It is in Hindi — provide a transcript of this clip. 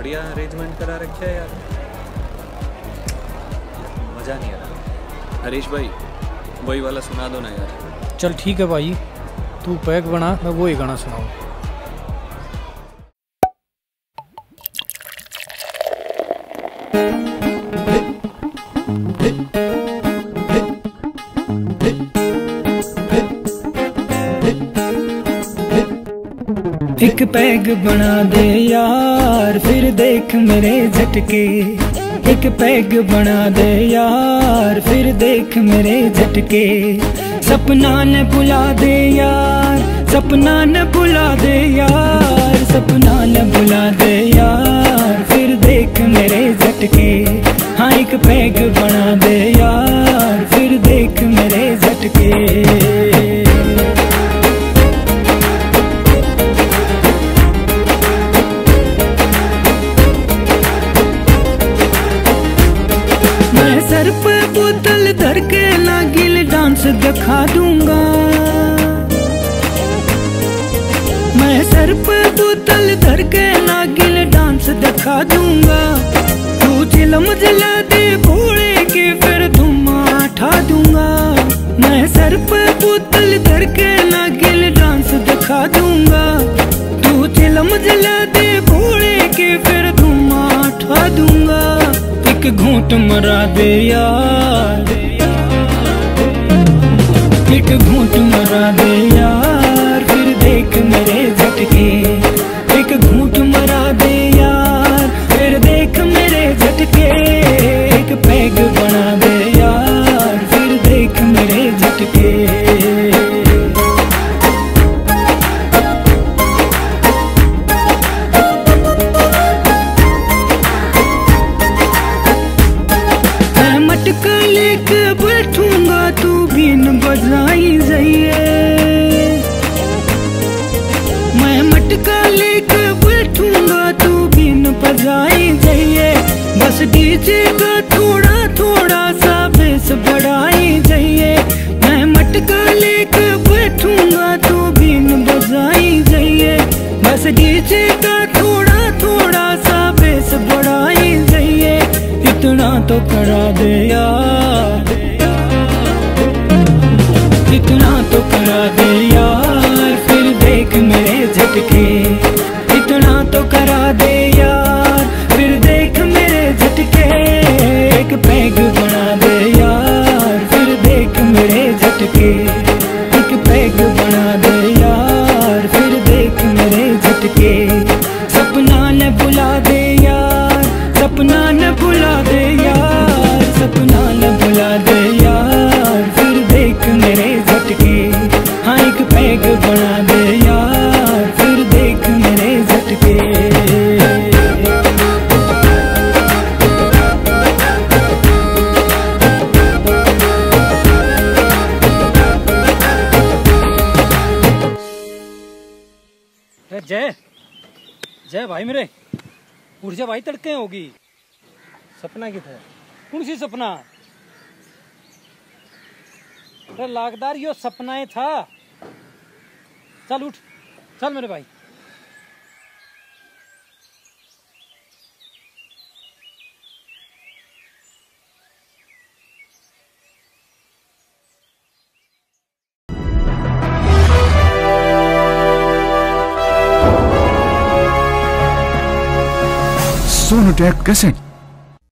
बढ़िया अरेंजमेंट करा रखा है यार, मजा नहीं आ रहा। हरीश भाई वही वाला सुना दो ना यार। चल ठीक है भाई, तू पैक बना, मैं वही गाना सुनाऊँ। एक पैग बना दे यार, फिर देख मेरे झटके। एक पैग बना दे यार, फिर देख मेरे झटके। सपना न भुला दे यार, सपना न भुला दे यार, सपना न भुला दे यार, फिर देख मेरे झटके। हाँ एक पैग बना दे यार, फिर देख मेरे झटके। सर पे बोतल धर के नागिल डांस दिखा दूंगा। मैं सर पे बोतल धर के नागिल डांस दिखा दूंगा। तू चिलम जला दे भोले के फिर धुआं उठा दूंगा। मैं सर पे बोतल धर के नागिल डांस दिखा दूंगा। तू चिलम जला दे भोले के फिर धुआं उठा दूंगा। एक घूंट मरा दे यार, एक घूंट मरा दे यार, फिर देख मेरे झटके। एक घूंट मरा दे यार, फिर देख मेरे झटके। एक पैग बना दे यार, फिर देख मेरे झटके। मटका लेके बैठूंगा, तू बीन बजाई जाइए। मैं मटका लेके बैठूंगा, तू बीन बजाई जाइए। बस डीजे का थोड़ा थोड़ा सा बेस बढ़ाई जाइए। मैं मटका लेके बैठूंगा, तू बीन बजाई जाइए। बस डीजे का थोड़ा थोड़ा सा बेस बढ़ाई जाइए। इतना तो करा दे यार, इतना तो करा दे यार, फिर देख मेरे झटके। इतना तो करा दे यार, फिर देख मेरे झटके। एक पैग बना दे यार, फिर देख मेरे झटके। एक पैग बना दे यार, फिर देख मेरे झटके। सपना न भुला दे यार, सपना न भुला दे यार, सपना न भुला दे यार, फिर देख मेरे झटके। हाँ एक पैग बना दे यार, फिर देख मेरे झटके। जय जय भाई मेरे, उठ जा भाई, तड़के होगी। सपना कितना है? कौन सी सपना? अरे लाखदार यो सपना ही था। चल उठ, चल मेरे भाई। Sonotek cassette.